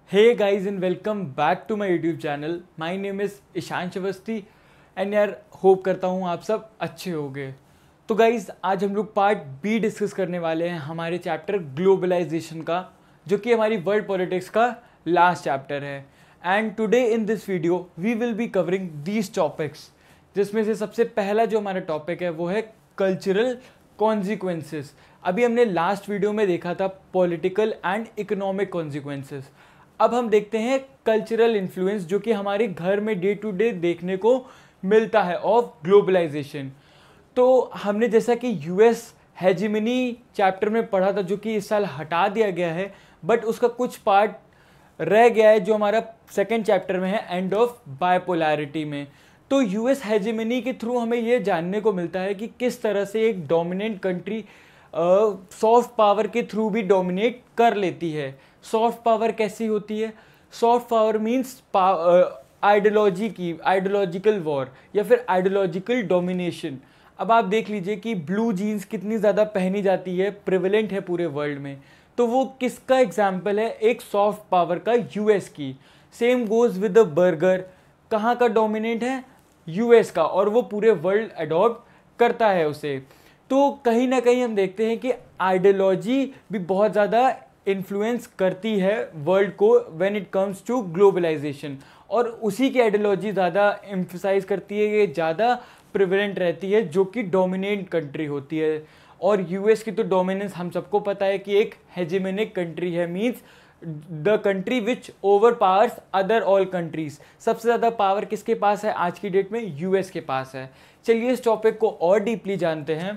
Hey guys and welcome back to my YouTube channel. My name is Ishansh Awasthi and यार hope करता हूँ आप सब अच्छे होंगे। तो गाइज आज हम लोग पार्ट बी डिस्कस करने वाले हैं हमारे चैप्टर ग्लोबलाइजेशन का, जो कि हमारी वर्ल्ड पॉलिटिक्स का लास्ट चैप्टर है। And today in this video we will be covering these topics, जिसमें से सबसे पहला जो हमारा टॉपिक है वो है कल्चरल कॉन्सिक्वेंसेस। अभी हमने लास्ट वीडियो में देखा था पॉलिटिकल एंड इकोनॉमिक कॉन्सिक्वेंसेस। अब हम देखते हैं कल्चरल इन्फ्लुएंस, जो कि हमारे घर में डे टू डे देखने को मिलता है ऑफ ग्लोबलाइजेशन। तो हमने जैसा कि यूएस हेजिमनी चैप्टर में पढ़ा था, जो कि इस साल हटा दिया गया है, बट उसका कुछ पार्ट रह गया है जो हमारा सेकेंड चैप्टर में है एंड ऑफ बायपोलैरिटी में। तो यूएस हेजिमनी के थ्रू हमें ये जानने को मिलता है कि किस तरह से एक डोमिनेंट कंट्री सॉफ्ट पावर के थ्रू भी डोमिनेट कर लेती है। सॉफ्ट पावर कैसी होती है? सॉफ्ट पावर मीन्स आइडियोलॉजी की, आइडियोलॉजिकल वॉर या फिर आइडियोलॉजिकल डोमिनेशन। अब आप देख लीजिए कि ब्लू जीन्स कितनी ज़्यादा पहनी जाती है, प्रिवेलेंट है पूरे वर्ल्ड में, तो वो किसका एग्जाम्पल है? एक सॉफ्ट पावर का, यूएस की। Same goes with the burger, कहाँ का डोमिनेंट है? यूएस का, और वो पूरे वर्ल्ड अडॉप्ट करता है उसे। तो कहीं ना कहीं हम देखते हैं कि आइडियोलॉजी भी बहुत ज़्यादा इन्फ्लुएंस करती है वर्ल्ड को when it comes to globalisation, और उसी की आइडियोलॉजी ज़्यादा एम्फसाइज करती है, ये ज़्यादा प्रिवेलेंट रहती है, जो कि डोमिनेंट कंट्री होती है। और यूएस की तो डोमिनेंस हम सबको पता है कि एक हेजिमोनिक कंट्री है, means the country which over powers other all countries. सबसे ज़्यादा पावर किसके पास है आज की डेट में? यूएस के पास है। चलिए इस टॉपिक को और डीपली जानते हैं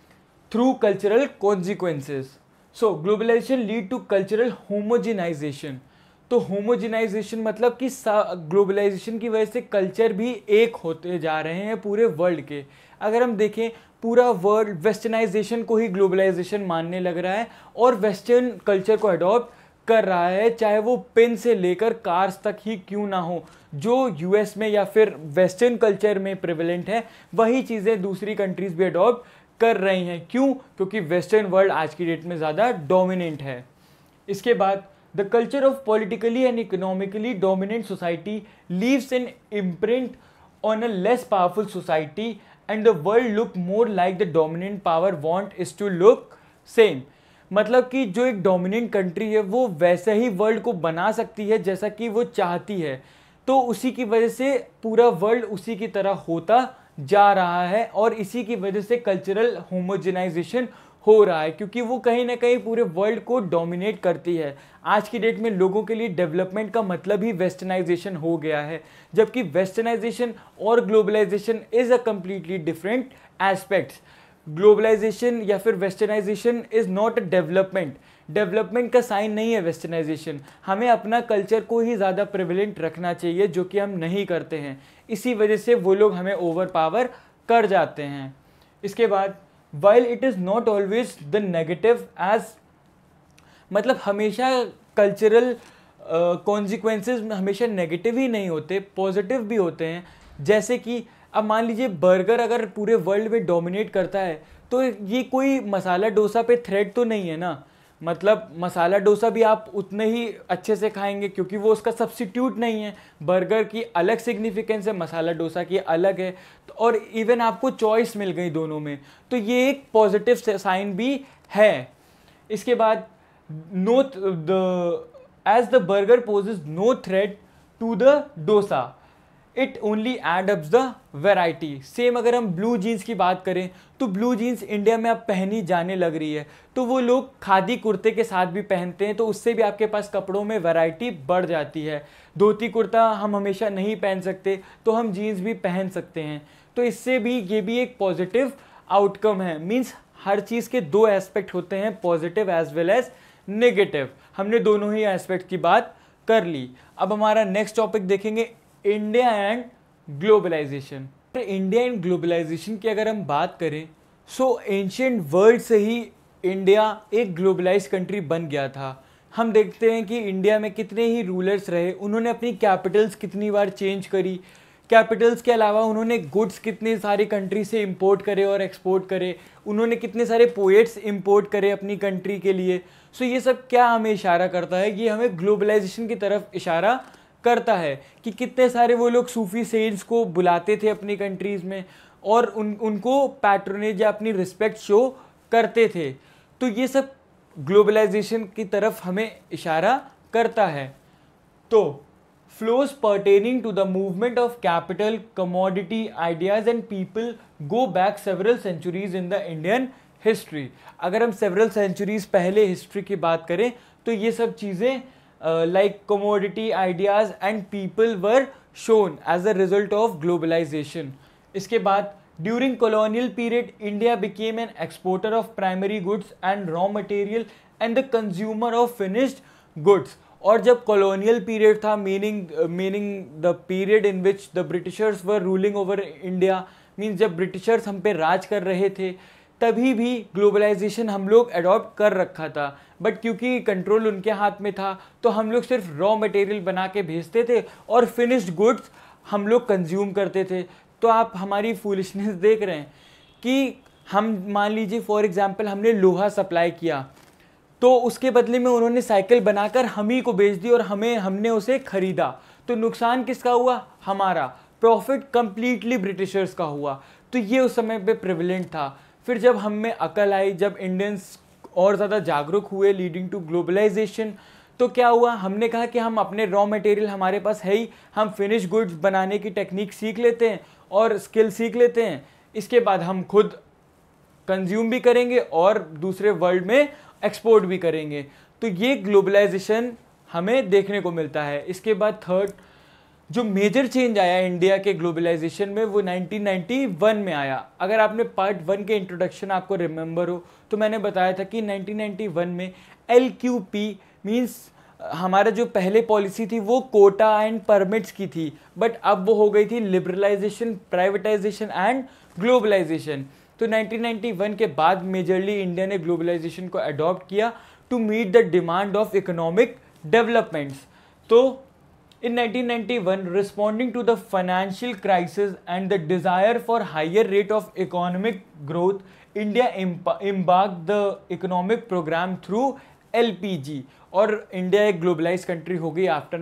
through cultural consequences. So globalisation lead to cultural homogenisation. तो होमोजेनाइजेशन मतलब कि ग्लोबलाइजेशन की वजह से कल्चर भी एक होते जा रहे हैं पूरे वर्ल्ड के। अगर हम देखें, पूरा वर्ल्ड वेस्टर्नाइजेशन को ही ग्लोबलाइजेशन मानने लग रहा है और वेस्टर्न कल्चर को अडॉप्ट कर रहा है, चाहे वो पेन से लेकर कार्स तक ही क्यों ना हो। जो यूएस में या फिर वेस्टर्न कल्चर में प्रिवेलेंट है, वही चीज़ें दूसरी कंट्रीज भी अडॉप्ट कर रही हैं। क्यों? क्योंकि वेस्टर्न वर्ल्ड आज की डेट में ज़्यादा डोमिनेंट है। इसके बाद the culture of politically and economically dominant society leaves an imprint on a less powerful society and the world look more like the dominant power want is to look same. मतलब कि जो एक dominant country है वो वैसे ही world को बना सकती है जैसा कि वो चाहती है, तो उसी की वजह से पूरा वर्ल्ड उसी की तरह होता जा रहा है, और इसी की वजह से कल्चरल होमोजेनाइजेशन हो रहा है, क्योंकि वो कहीं ना कहीं पूरे वर्ल्ड को डोमिनेट करती है। आज की डेट में लोगों के लिए डेवलपमेंट का मतलब ही वेस्टर्नाइजेशन हो गया है, जबकि वेस्टर्नाइजेशन और globalisation is a completely different aspects. Globalisation या फिर westernisation is not a development, development का साइन नहीं है वेस्टर्नाइजेशन। हमें अपना कल्चर को ही ज़्यादा प्रिवेलेंट रखना चाहिए, जो कि हम नहीं करते हैं। इसी वजह से वो लोग हमें ओवर पावर कर जाते हैं। इसके बाद while it is not always the negative as, मतलब हमेशा कल्चरल कॉन्सिक्वेंसेस हमेशा नेगेटिव ही नहीं होते, पॉजिटिव भी होते हैं। जैसे कि अब मान लीजिए बर्गर अगर पूरे वर्ल्ड में डोमिनेट करता है, तो ये कोई मसाला डोसा पे थ्रेट तो नहीं है ना। मतलब मसाला डोसा भी आप उतने ही अच्छे से खाएंगे, क्योंकि वो उसका सब्स्टिट्यूट नहीं है। बर्गर की अलग सिग्निफिकेंस है, मसाला डोसा की अलग है, तो और इवन आपको चॉइस मिल गई दोनों में, तो ये एक पॉजिटिव साइन भी है। इसके बाद no the as the burger poses no threat to the dosa, it only add ups the variety. सेम अगर हम ब्लू जीन्स की बात करें, तो ब्लू जीन्स इंडिया में अब पहनी जाने लग रही है, तो वो लोग खादी कुर्ते के साथ भी पहनते हैं, तो उससे भी आपके पास कपड़ों में वैरायटी बढ़ जाती है। धोती कुर्ता हम हमेशा नहीं पहन सकते, तो हम जीन्स भी पहन सकते हैं, तो इससे भी ये भी एक पॉजिटिव आउटकम है। मीन्स हर चीज़ के दो एस्पेक्ट होते हैं, positive as well as negative. हमने दोनों ही एस्पेक्ट की बात कर ली। अब हमारा नेक्स्ट टॉपिक देखेंगे India and globalisation. India and globalisation की अगर हम बात करें, सो एंशिएंट वर्ल्ड से ही इंडिया एक ग्लोबलाइज कंट्री बन गया था। हम देखते हैं कि इंडिया में कितने ही रूलर्स रहे, उन्होंने अपनी कैपिटल्स कितनी बार चेंज करी। कैपिटल्स के अलावा उन्होंने गुड्स कितने सारी कंट्री से इंपोर्ट करे और एक्सपोर्ट करे, उन्होंने कितने सारे पोएट्स इंपोर्ट करे अपनी कंट्री के लिए। सो ये सब क्या हमें इशारा करता है? ये हमें ग्लोबलाइजेशन की तरफ इशारा करता है कि कितने सारे वो लोग सूफी सेंट्स को बुलाते थे अपनी कंट्रीज़ में और उनको पैट्रोनेज या अपनी रिस्पेक्ट शो करते थे। तो ये सब ग्लोबलाइजेशन की तरफ हमें इशारा करता है। तो flows pertaining to the movement of capital, commodity, ideas and people go back several centuries in the Indian history। अगर हम several centuries पहले history की बात करें तो ये सब चीज़ें like commodity, ideas and people were shown as a result of globalization। इसके बाद during colonial period India became an exporter of primary goods and raw material and the consumer of finished goods। और जब colonial period था, meaning the period in which the Britishers were ruling over India, means जब Britishers हम पे राज कर रहे थे, तभी भी ग्लोबलाइजेशन हम लोग अडॉप्ट कर रखा था। बट क्योंकि कंट्रोल उनके हाथ में था तो हम लोग सिर्फ रॉ मटेरियल बना के भेजते थे और फिनिश्ड गुड्स हम लोग कंज्यूम करते थे। तो आप हमारी फूलिशनेस देख रहे हैं कि हम मान लीजिए फॉर एग्जांपल हमने लोहा सप्लाई किया तो उसके बदले में उन्होंने साइकिल बनाकर हम ही को बेच दी और हमने उसे खरीदा। तो नुकसान किसका हुआ? हमारा। प्रॉफिट कंप्लीटली ब्रिटिशर्स का हुआ। तो ये उस समय पे प्रिविलेंट था। फिर जब हम में अकल आई, जब इंडियंस और ज़्यादा जागरूक हुए लीडिंग टू ग्लोबलाइजेशन, तो क्या हुआ? हमने कहा कि हम अपने रॉ मटेरियल हमारे पास है ही, हम फिनिश गुड्स बनाने की टेक्निक सीख लेते हैं और स्किल सीख लेते हैं। इसके बाद हम खुद कंज्यूम भी करेंगे और दूसरे वर्ल्ड में एक्सपोर्ट भी करेंगे। तो ये ग्लोबलाइजेशन हमें देखने को मिलता है। इसके बाद थर्ड जो मेजर चेंज आया इंडिया के ग्लोबलाइजेशन में वो 1991 में आया। अगर आपने पार्ट 1 के इंट्रोडक्शन आपको रिमेंबर हो तो मैंने बताया था कि 1991 में LQP मीन्स हमारा जो पहले पॉलिसी थी वो कोटा एंड परमिट्स की थी, बट अब वो हो गई थी लिबरलाइजेशन, प्राइवेटाइजेशन एंड ग्लोबलाइजेशन। तो 1991 के बाद मेजरली इंडिया ने ग्लोबलाइजेशन को अडॉप्ट किया to meet the demand of economic developments. तो in 1991 responding to the financial crisis and the desire for higher rate of economic growth, India embarked the economic programme through LPG और India एक globalise country हो गई after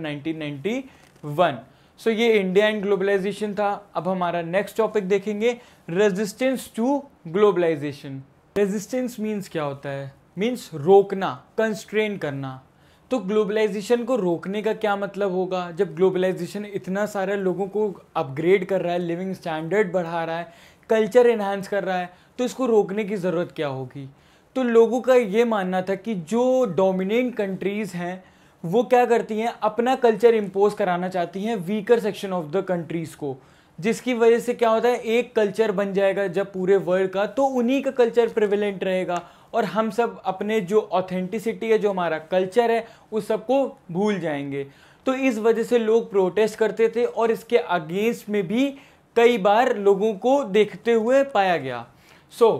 1991। सो ये India and globalisation था। अब हमारा next topic देखेंगे, resistance to globalisation. Resistance means क्या होता है? मीन्स रोकना, कंस्ट्रेन करना। तो ग्लोबलाइजेशन को रोकने का क्या मतलब होगा? जब ग्लोबलाइजेशन इतना सारे लोगों को अपग्रेड कर रहा है, लिविंग स्टैंडर्ड बढ़ा रहा है, कल्चर एनहांस कर रहा है, तो इसको रोकने की ज़रूरत क्या होगी? तो लोगों का ये मानना था कि जो डोमिनेंट कंट्रीज़ हैं वो क्या करती हैं, अपना कल्चर इम्पोज कराना चाहती हैं weaker section of the countries को, जिसकी वजह से क्या होता है, एक कल्चर बन जाएगा जब पूरे वर्ल्ड का, तो उन्हीं का कल्चर प्रिवेलेंट रहेगा और हम सब अपने जो ऑथेंटिसिटी है, जो हमारा कल्चर है, उस सबको भूल जाएंगे। तो इस वजह से लोग प्रोटेस्ट करते थे और इसके अगेंस्ट में भी कई बार लोगों को देखते हुए पाया गया। सो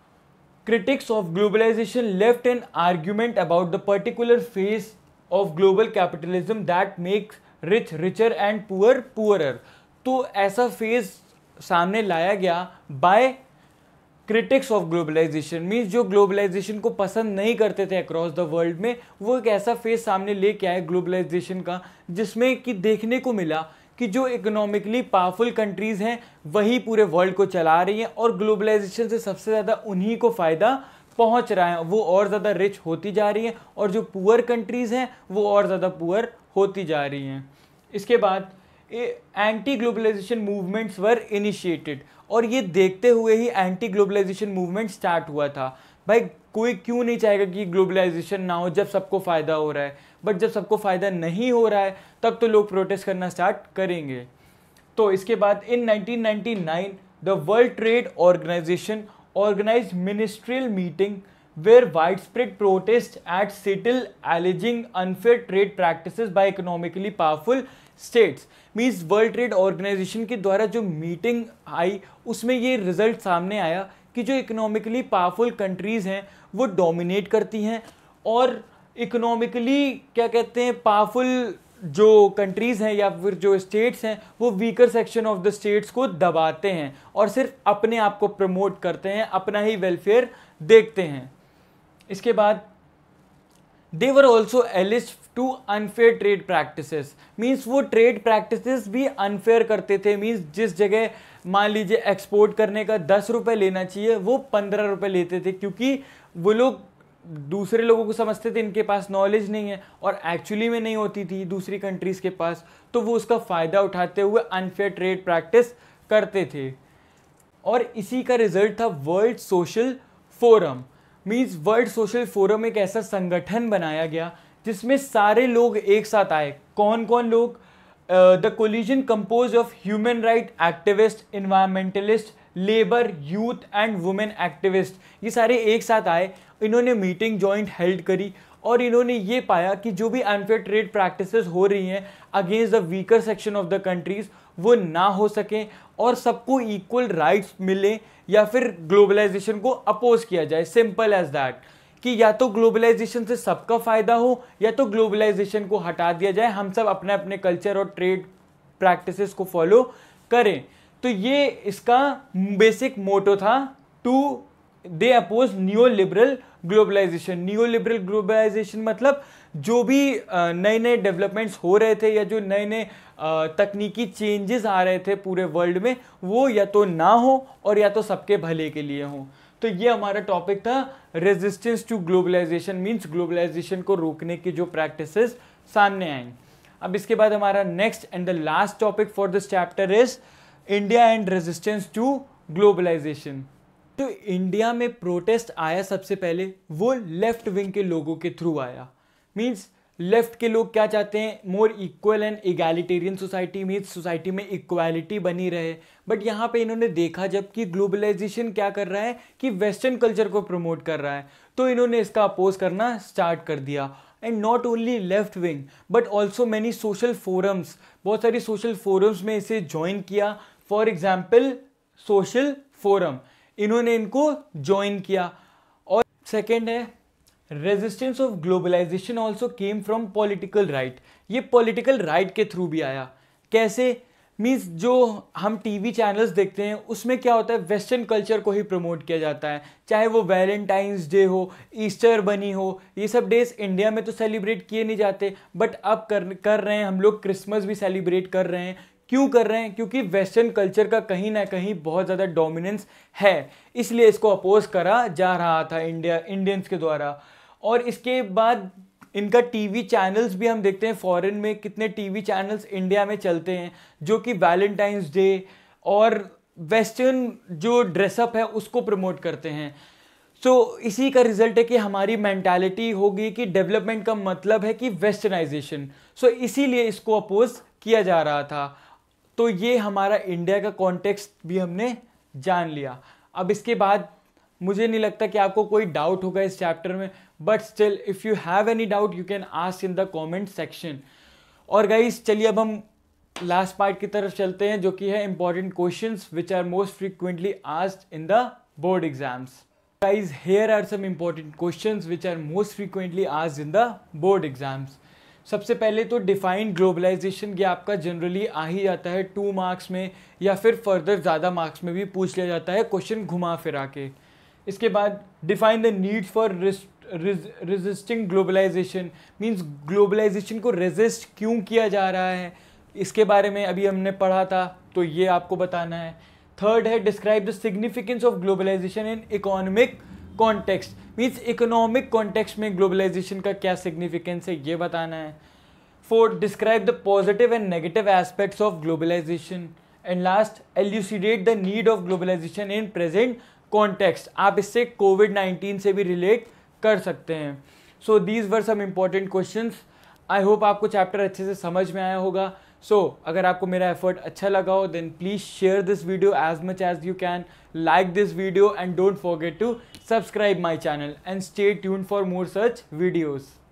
critics of globalization left an argument about the particular phase of global capitalism that makes rich richer and poor poorer। तो ऐसा फेज सामने लाया गया by critics of globalisation, means जो ग्लोबलाइजेशन को पसंद नहीं करते थे अक्रॉस द वर्ल्ड में, वो एक ऐसा फेज सामने लेके आए ग्लोबलाइजेशन का जिसमें कि देखने को मिला कि जो इकोनॉमिकली पावरफुल कंट्रीज़ हैं वही पूरे वर्ल्ड को चला रही हैं और ग्लोबलाइजेशन से सबसे ज़्यादा उन्हीं को फ़ायदा पहुंच रहा है, वो और ज़्यादा रिच होती जा रही हैं और जो पुअर कंट्रीज़ हैं वो और ज़्यादा पुअर होती जा रही हैं। इसके बाद anti globalisation movements were initiated और ये देखते हुए ही एंटी ग्लोबलाइजेशन मूवमेंट स्टार्ट हुआ था। भाई कोई क्यों नहीं चाहेगा कि ग्लोबलाइजेशन ना हो जब सबको फ़ायदा हो रहा है, बट जब सबको फ़ायदा नहीं हो रहा है तब तो लोग प्रोटेस्ट करना स्टार्ट करेंगे। तो इसके बाद in 1999 the world trade organization organized ministerial meeting where wide spread protest at Seattle alleging unfair trade practices by economically powerful states. Means world trade organization के द्वारा जो मीटिंग आई उसमें ये रिजल्ट सामने आया कि जो इकोनॉमिकली पावरफुल कंट्रीज़ हैं वो डोमिनेट करती हैं और इकोनॉमिकली क्या कहते हैं पावरफुल जो कंट्रीज़ हैं या फिर जो स्टेट्स हैं वो weaker section of the states को दबाते हैं और सिर्फ अपने आप को प्रमोट करते हैं, अपना ही वेलफेयर देखते हैं। इसके बाद they were also enlisted to unfair trade practices, means वो ट्रेड प्रैक्टिसेस भी अनफेयर करते थे। मीन्स जिस जगह मान लीजिए एक्सपोर्ट करने का 10 रुपये लेना चाहिए वो 15 रुपये लेते थे, क्योंकि वो लोग दूसरे लोगों को समझते थे इनके पास नॉलेज नहीं है और एक्चुअली में नहीं होती थी दूसरी कंट्रीज़ के पास, तो वो उसका फ़ायदा उठाते हुए अनफेयर ट्रेड प्रैक्टिस करते थे। और इसी का रिजल्ट था World Social Forum. Means World Social Forum एक ऐसा संगठन बनाया गया जिसमें सारे लोग एक साथ आए। कौन कौन लोग? The coalition compose of human right activist, environmentalist, labour, youth and women activist, ये सारे एक साथ आए। इन्होंने मीटिंग जॉइंट हेल्ड करी और इन्होंने ये पाया कि जो भी अनफेयर ट्रेड प्रैक्टिसेस हो रही हैं against the weaker section of the countries वो ना हो सके और सबको इक्वल राइट्स मिले, या फिर ग्लोबलाइजेशन को अपोज किया जाए। सिंपल एज दैट, कि या तो ग्लोबलाइजेशन से सबका फायदा हो या तो ग्लोबलाइजेशन को हटा दिया जाए, हम सब अपने अपने कल्चर और ट्रेड प्रैक्टिसेस को फॉलो करें। तो ये इसका बेसिक मोटो था, to they oppose new liberal globalisation. New liberal globalisation मतलब जो भी नए नए डेवलपमेंट्स हो रहे थे या जो नए नए तकनीकी चेंजेस आ रहे थे पूरे वर्ल्ड में, वो या तो ना हो और या तो सबके भले के लिए हो। तो ये हमारा टॉपिक था, resistance to globalisation, means globalisation को रोकने की जो प्रैक्टिसेस सामने आई। अब इसके बाद हमारा next and the last topic for this chapter is India and resistance to globalisation. तो इंडिया में प्रोटेस्ट आया सबसे पहले वो लेफ्ट विंग के लोगों के थ्रू आया। मीन्स लेफ्ट के लोग क्या चाहते हैं? More equal and egalitarian society, means society में इक्वालिटी बनी रहे। बट यहाँ पे इन्होंने देखा जब कि ग्लोबलाइजेशन क्या कर रहा है कि वेस्टर्न कल्चर को प्रमोट कर रहा है, तो इन्होंने इसका अपोज करना स्टार्ट कर दिया। And not only left wing but also many social forums, बहुत सारी सोशल फोरम्स में इसे ज्वाइन किया। फॉर एग्जाम्पल सोशल फोरम, इन्होंने इनको ज्वाइन किया। और सेकेंड है resistance of globalisation also came from political right. ये पॉलिटिकल राइट के थ्रू भी आया। कैसे? मीन्स जो हम टीवी चैनल्स देखते हैं उसमें क्या होता है, वेस्टर्न कल्चर को ही प्रमोट किया जाता है, चाहे वो वैलेंटाइंस डे हो, ईस्टर बनी हो, ये सब डेज इंडिया में तो सेलिब्रेट किए नहीं जाते, बट अब कर रहे हैं हम लोग, क्रिसमस भी सेलिब्रेट कर रहे हैं। क्यों कर रहे हैं? क्योंकि वेस्टर्न कल्चर का कहीं ना कहीं बहुत ज़्यादा डोमिनेंस है, इसलिए इसको अपोज करा जा रहा था इंडियंस के द्वारा। और इसके बाद इनका टीवी चैनल्स भी हम देखते हैं, फॉरेन में कितने टीवी चैनल्स इंडिया में चलते हैं जो कि वैलेंटाइंस डे और वेस्टर्न जो ड्रेसअप है उसको प्रमोट करते हैं। सो इसी का रिजल्ट है कि हमारी मेंटालिटी होगी कि डेवलपमेंट का मतलब है कि वेस्टर्नाइजेशन। सो इसीलिए इसको अपोज किया जा रहा था। तो ये हमारा इंडिया का कॉन्टेक्स्ट भी हमने जान लिया। अब इसके बाद मुझे नहीं लगता कि आपको कोई डाउट होगा इस चैप्टर में, but still if you have any doubt you can ask in the comment section. और गाइस चलिए अब हम लास्ट पार्ट की तरफ चलते हैं, जो कि है important questions which are most frequently asked in the board exams. Guys here are some important questions which are most frequently asked in the board exams. सबसे पहले तो डिफाइन ग्लोबलाइजेशन, ये आपका जनरली आ ही जाता है 2 मार्क्स में, या फिर फर्दर ज़्यादा मार्क्स में भी पूछ लिया जाता है क्वेश्चन घुमा फिरा के। इसके बाद define the need for resisting globalisation, means globalisation को रेजिस्ट क्यों किया जा रहा है, इसके बारे में अभी हमने पढ़ा था, तो ये आपको बताना है। थर्ड है describe the significance of globalisation in economic context, means economic context में ग्लोबलाइजेशन का क्या सिग्निफिकेंस है ये बताना है। Fourth describe the positive and negative aspects of globalisation. And last elucidate the need of globalisation in present context. आप इससे कोविड-19 से भी रिलेट कर सकते हैं। So these were some important questions. I hope आपको चैप्टर अच्छे से समझ में आया होगा। सो अगर आपको मेरा एफर्ट अच्छा लगा हो then please share this video as much as you can, like this video and don't forget to subscribe my channel and stay tuned for more such videos.